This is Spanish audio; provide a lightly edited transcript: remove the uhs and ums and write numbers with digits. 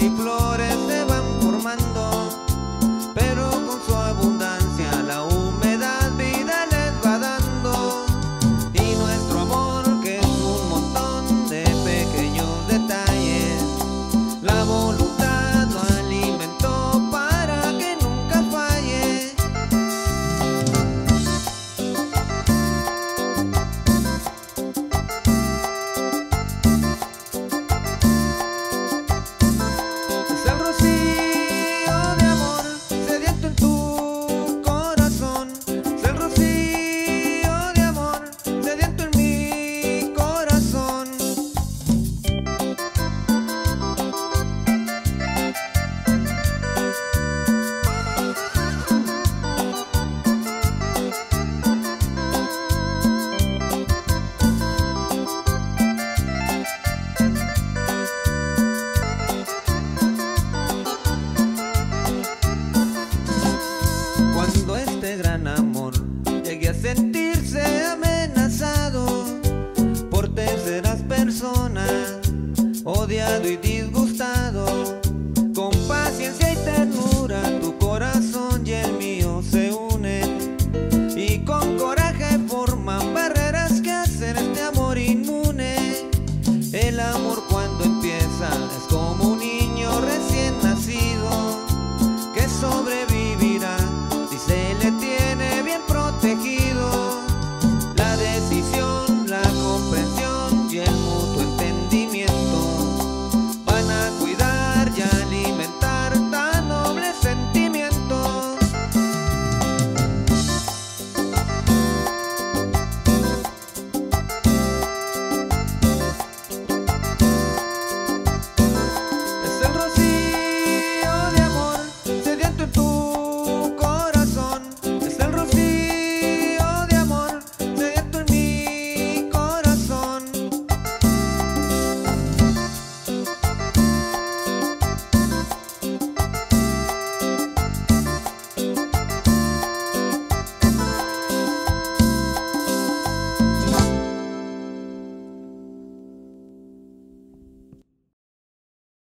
y flores se van formando, pero con su abundancia la humedad vida les va dando. Y nuestro amor, que es un montón de pequeños detalles, la voluntad lo alimentó para que nunca falle. Es el rocío de amor sediento en tu corazón, es el rocío de amor sediento en mi corazón. Cuando este gran amor llegue a sentirse amenazado por terceras personas, odiado y disgustado,